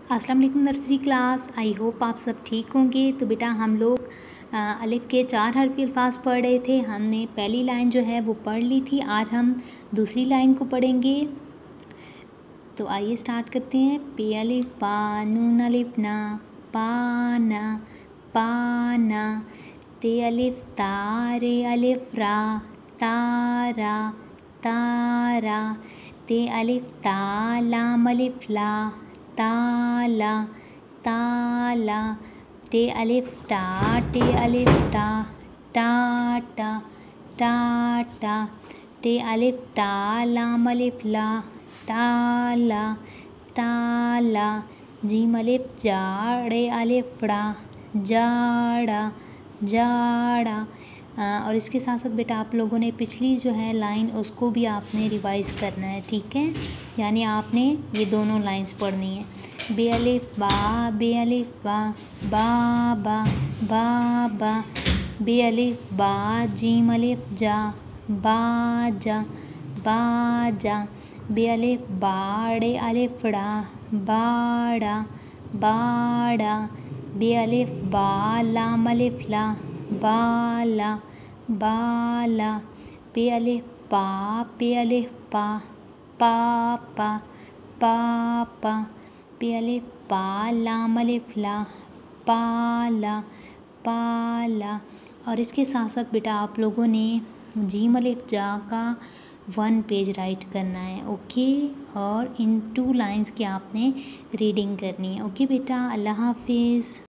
अस्सलाम वालेकुम nursery class. I hope आप सब ठीक होंगे। तो बेटा हम लोग अलिफ़ के 4 हरफ़ी अल्फाज पढ़ रहे थे। हमने पहली लाइन जो है वो पढ़ ली थी। आज हम दूसरी लाइन को पढ़ेंगे। तो आइए स्टार्ट करते हैं। पे अलिफ़ पा नून अलिफ़ ना पाना पाना। ते अलिफ़ ता रे अलिफ़ रा तारा तारा। ते अलिफ़ ता लाम अलिफ़ ला ताला ताला। टे अलिफ़ टा टे अलिफ़ टा टाटा टाटा। टे अलिफ़ टा लाम अलिफ़ ला ताला ताला। जीम अलिफ़ जा ड़े अलिफ़ ड़ा जाड़ा जाड़ा। और इसके साथ साथ बेटा आप लोगों ने पिछली जो है लाइन उसको भी आपने रिवाइज़ करना है, ठीक है। यानी आपने ये दोनों लाइंस पढ़नी है। बे अलिफ़ बा बाबा बाबा। बे अलिफ़ बा जीम अलिफ़ जा बाजा बाजा। बे अलिफ़ बाड़े अलिफ़ ड़ा बाड़ा बाड़ा। बे अलिफ़ बा लाम अलिफ़ ला बाला बाला। पे अलिफ़ पा पापा पापा। पे अलिफ़ पा लाम अलिफ़ ला पाला पाला। और इसके साथ साथ बेटा आप लोगों ने जीम अलिफ़ जा का 1 पेज राइट करना है, ओके। और इन 2 लाइंस की आपने रीडिंग करनी है, ओके बेटा। अल्लाह हाफिज़।